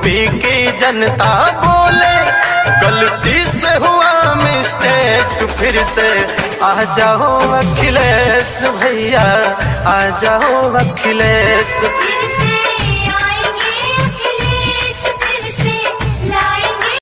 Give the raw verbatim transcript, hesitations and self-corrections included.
UP की जनता बोले गलती से हुआ मिस्टेक, फिर से आ जाओ अखिलेश भैया, आ जाओ अखिलेश।